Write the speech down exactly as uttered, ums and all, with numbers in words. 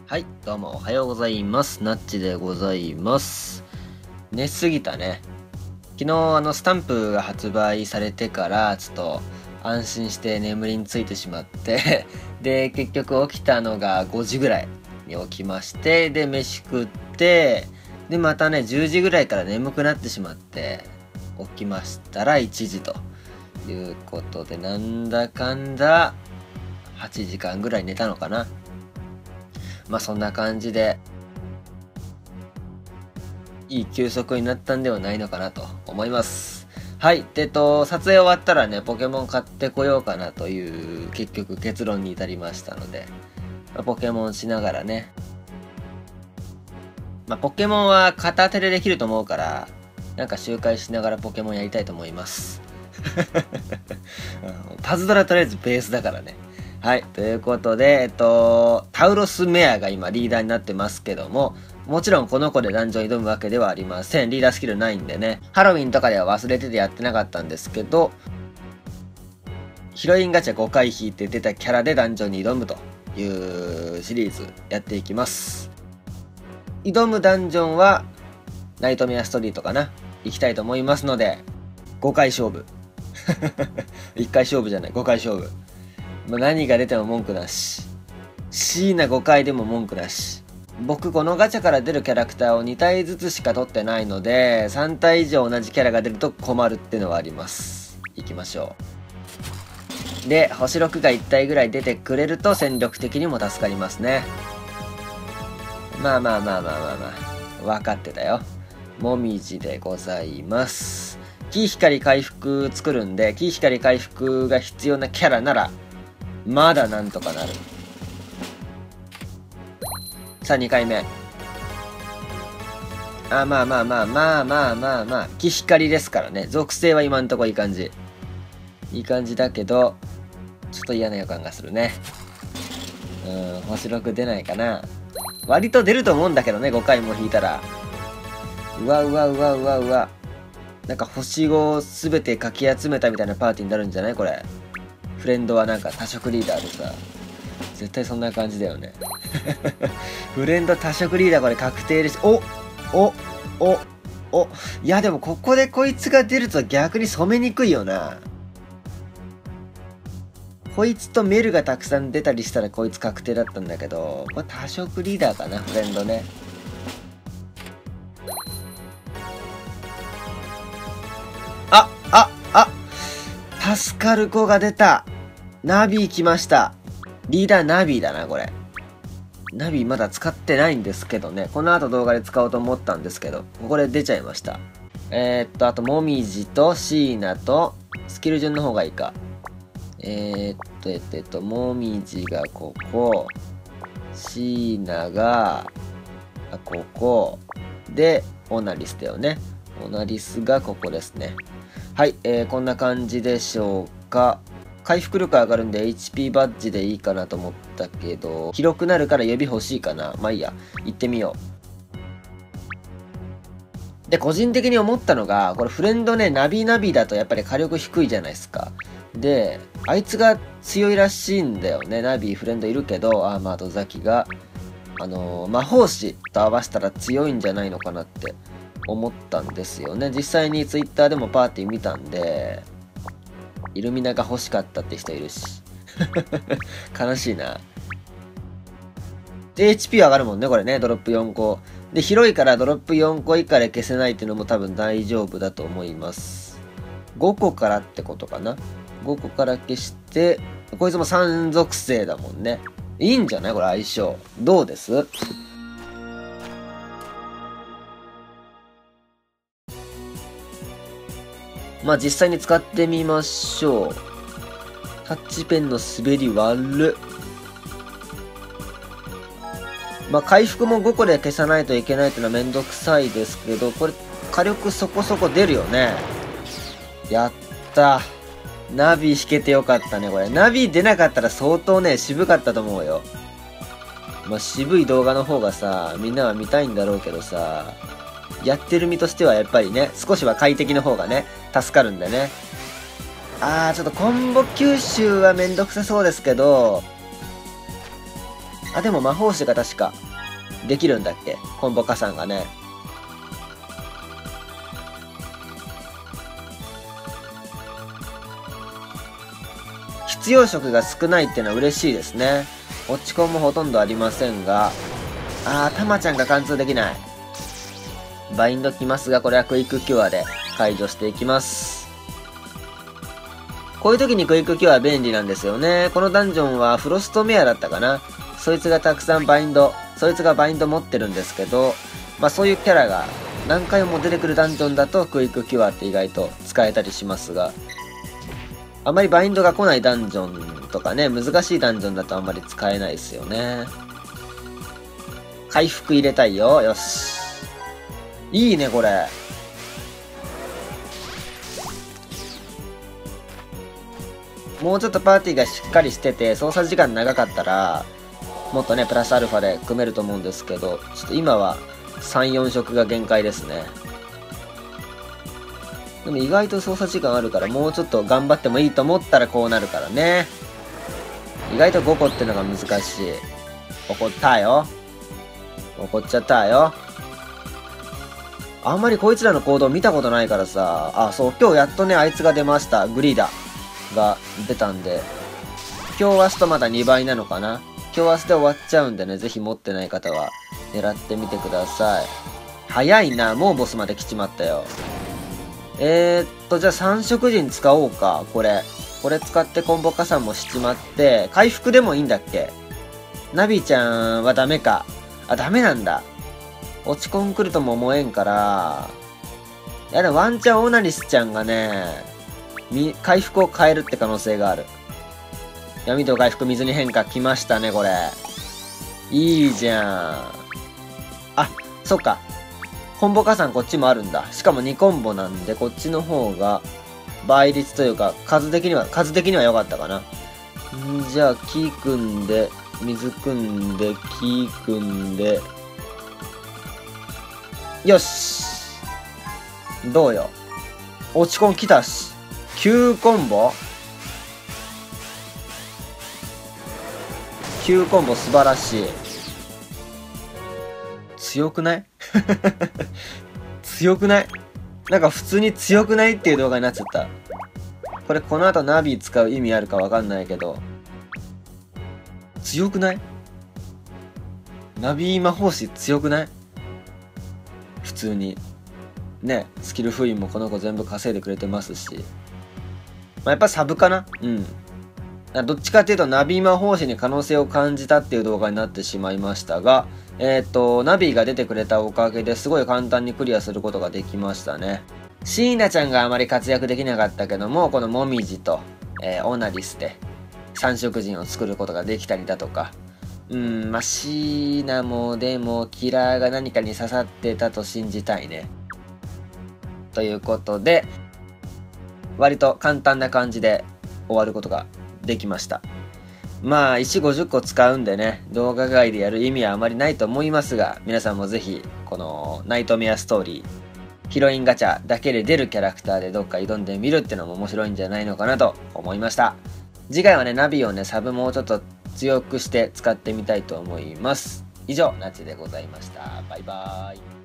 はい、どうもおはようございます。なっちでございます。寝すぎたね。昨日あのスタンプが発売されてからちょっと安心して眠りについてしまってで結局起きたのがごじぐらいに起きまして、で飯食って、でまたねじゅうじぐらいから眠くなってしまって起きましたらいちじということで、なんだかんだはちじかんぐらい寝たのかな。まあそんな感じでいい休息になったんではないのかなと思います。はい。で、えっと、撮影終わったらね、ポケモン買ってこようかなという、結局結論に至りましたので、まあ、ポケモンしながらね。まあ、ポケモンは片手でできると思うから、なんか周回しながらポケモンやりたいと思います。パズドラとりあえずベースだからね。はい。ということで、えっと、タウロスメアが今リーダーになってますけども、もちろんこの子でダンジョン挑むわけではありません。リーダースキルないんでね。ハロウィンとかでは忘れててやってなかったんですけど、ヒロインガチャごかい引いて出たキャラでダンジョンに挑むというシリーズやっていきます。挑むダンジョンは、ナイトメアストリートかな。行きたいと思いますので、ごかい勝負。いっかい勝負じゃない、ごかい勝負。まあ、何が出ても文句なし。椎名ごかいでも文句なし。僕このガチャから出るキャラクターをにたいずつしか取ってないので、さんたい以上同じキャラが出ると困るってのはあります。いきましょう。で、星ろくがいったいぐらい出てくれると戦力的にも助かりますね。まあまあまあまあまあまあ。分かってたよ。もみじでございます。キー光回復作るんで、キー光回復が必要なキャラなら、まだなんとかなる。さあにかいめ。あ、まあまあまあまあまあまあまあ。キ光ですからね。属性は今んとこいい感じ。いい感じだけど、ちょっと嫌な予感がするね。うん、星ろく出ないかな。割と出ると思うんだけどね、ごかいも引いたら。うわうわうわうわうわ。なんか星ごすべてかき集めたみたいなパーティーになるんじゃない？これ。フレンドはなんか多色リーダーでさ。絶対そんな感じだよね。フレンド多色リーダーこれ確定です。おおおおいやでもここでこいつが出ると逆に染めにくいよな。こいつとメルがたくさん出たりしたらこいつ確定だったんだけど、これ多色リーダーかな、フレンドね。あああ助かる子が出た。ナビ来ました。リーダーナビだな、これ。ナビまだ使ってないんですけどね。この後動画で使おうと思ったんですけど、ここで出ちゃいました。えー、っと、あと、もみじと椎名と、スキル順の方がいいか。えー、っと、えっと、えっと、もみじがここ、椎名が、あ、ここ、で、オナリスだよね。オナリスがここですね。はい、えー、こんな感じでしょうか。回復力上がるんで エイチピー バッジでいいかなと思ったけど、広くなるから指欲しいかな。まあいいや、行ってみよう。で、個人的に思ったのが、これフレンドね、ナビナビだとやっぱり火力低いじゃないですか。で、あいつが強いらしいんだよね。ナビフレンドいるけど、アーマードザキが、あのー、魔法師と合わせたら強いんじゃないのかなって思ったんですよね。実際にツイッターでもパーティー見たんで、イルミナが欲しかったって人いるし。悲しいな。で、エイチピー 上がるもんね、これね。ドロップよんこ。で、広いからドロップよんこ以下で消せないっていうのも多分大丈夫だと思います。ごこからってことかな。ごこから消して、こいつもさん属性だもんね。いいんじゃないこれ相性。どうです？まあ実際に使ってみましょう。タッチペンの滑り悪っ。まあ回復もごこで消さないといけないっていうのはめんどくさいですけど、これ火力そこそこ出るよね。やった。ナビ引けてよかったね、これ。ナビ出なかったら相当ね、渋かったと思うよ。まあ渋い動画の方がさ、みんなは見たいんだろうけどさ、やってる身としてはやっぱりね、少しは快適の方がね、助かるんでね。あー、ちょっとコンボ吸収はめんどくさそうですけど、 あ、でも魔法師が確かできるんだっけ、コンボ加算がね。必要色が少ないっていうのは嬉しいですね。落ち込みもほとんどありませんが、あー、たまちゃんが貫通できない。バインドきますが、これはクイックキュアで解除していきます。こういう時にクイックキュアは便利なんですよね。このダンジョンはフロストメアだったかな。そいつがたくさんバインド、そいつがバインド持ってるんですけど、まあそういうキャラが何回も出てくるダンジョンだとクイックキュアって意外と使えたりしますが、あまりバインドが来ないダンジョンとかね、難しいダンジョンだとあんまり使えないですよね。回復入れたいよ。よし。いいね、これ。もうちょっとパーティーがしっかりしてて、操作時間長かったら、もっとね、プラスアルファで組めると思うんですけど、ちょっと今はさん、よん色が限界ですね。でも意外と操作時間あるから、もうちょっと頑張ってもいいと思ったらこうなるからね。意外とごこってのが難しい。怒ったよ。怒っちゃったよ。あんまりこいつらの行動見たことないからさ。あ、そう、今日やっとね、あいつが出ました。グリーダが出たんで。今日明日とまだにばいなのかな。今日明日で終わっちゃうんでね、ぜひ持ってない方は狙ってみてください。早いな、もうボスまで来ちまったよ。えー、っと、じゃあさん色陣使おうか、これ。これ使ってコンボ加算もしちまって、回復でもいいんだっけ？ナビちゃんはダメか。あ、ダメなんだ。落ちコン来るとも思えんから、いやでもワンチャンオナリスちゃんがね、み、回復を変えるって可能性がある。闇と回復水に変化来ましたね、これ。いいじゃん。あ、そっか。コンボ加算こっちもあるんだ。しかもにコンボなんで、こっちの方が、倍率というか、数的には、数的には良かったかな。んじゃあ、木組んで、水組んで、木組んで、よし。どうよ。落ちコン来たし。きゅうコンボ ?きゅう コンボ素晴らしい。強くない強くないなんか普通に強くないっていう動画になっちゃった。これこの後ナビ使う意味あるかわかんないけど。強くないナビ魔法師強くない普通に。ね、スキル封印もこの子全部稼いでくれてますし。まあ、やっぱサブかなうん。どっちかっていうとナビ魔法師に可能性を感じたっていう動画になってしまいましたが、えっと、ナビが出てくれたおかげですごい簡単にクリアすることができましたね。シーナちゃんがあまり活躍できなかったけども、このモミジと、えー、オナリスで三色陣を作ることができたりだとか、うん、まあ、シーナもでもキラーが何かに刺さってたと信じたいね。ということで、割と簡単な感じで終わることができました。まあ石ごじゅっこ使うんでね、動画外でやる意味はあまりないと思いますが、皆さんもぜひこのナイトメアストーリーヒロインガチャだけで出るキャラクターでどっか挑んでみるってのも面白いんじゃないのかなと思いました。次回はね、ナビをね、サブもうちょっと強くして使ってみたいと思います。以上、ナチでございました。バイバーイ。